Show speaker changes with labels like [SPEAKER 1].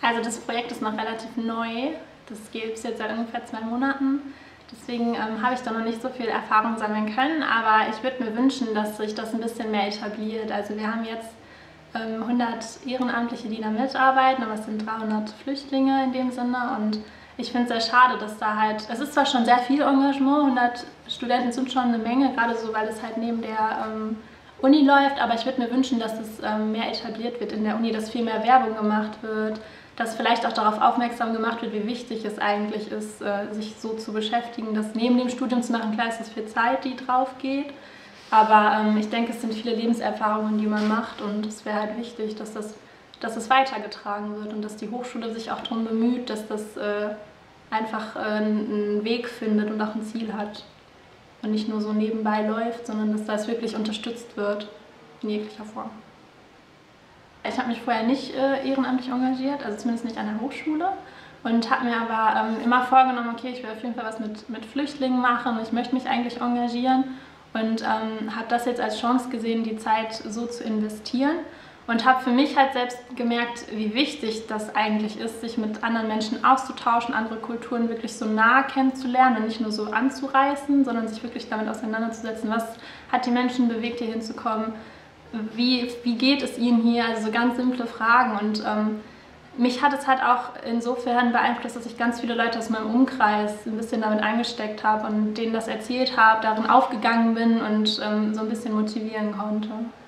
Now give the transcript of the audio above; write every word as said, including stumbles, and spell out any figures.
[SPEAKER 1] Also das Projekt ist noch relativ neu. Das gibt es jetzt seit ungefähr zwei Monaten. Deswegen ähm, habe ich da noch nicht so viel Erfahrung sammeln können, aber ich würde mir wünschen, dass sich das ein bisschen mehr etabliert. Also wir haben jetzt ähm, hundert Ehrenamtliche, die da mitarbeiten, aber es sind dreihundert Flüchtlinge in dem Sinne und ich finde es sehr schade, dass da halt, es ist zwar schon sehr viel Engagement, hundert Studenten sind schon eine Menge, gerade so, weil es halt neben der ähm, Uni läuft, aber ich würde mir wünschen, dass es ähm, mehr etabliert wird in der Uni, dass viel mehr Werbung gemacht wird, dass vielleicht auch darauf aufmerksam gemacht wird, wie wichtig es eigentlich ist, äh, sich so zu beschäftigen, dass neben dem Studium zu machen, klar ist es viel Zeit, die drauf geht, aber ähm, ich denke, es sind viele Lebenserfahrungen, die man macht und es wäre halt wichtig, dass das, dass es weitergetragen wird und dass die Hochschule sich auch darum bemüht, dass das äh, einfach äh, einen Weg findet und auch ein Ziel hat und nicht nur so nebenbei läuft, sondern dass das wirklich unterstützt wird in jeglicher Form. Ich habe mich vorher nicht äh, ehrenamtlich engagiert, also zumindest nicht an der Hochschule und habe mir aber ähm, immer vorgenommen, okay, ich will auf jeden Fall was mit, mit Flüchtlingen machen, ich möchte mich eigentlich engagieren und ähm, habe das jetzt als Chance gesehen, die Zeit so zu investieren und habe für mich halt selbst gemerkt, wie wichtig das eigentlich ist, sich mit anderen Menschen auszutauschen, andere Kulturen wirklich so nah kennenzulernen und nicht nur so anzureißen, sondern sich wirklich damit auseinanderzusetzen, was hat die Menschen bewegt, hier hinzukommen. Wie, wie geht es Ihnen hier? Also so ganz simple Fragen und ähm, mich hat es halt auch insofern beeinflusst, dass ich ganz viele Leute aus meinem Umkreis ein bisschen damit angesteckt habe und denen das erzählt habe, darin aufgegangen bin und ähm, so ein bisschen motivieren konnte.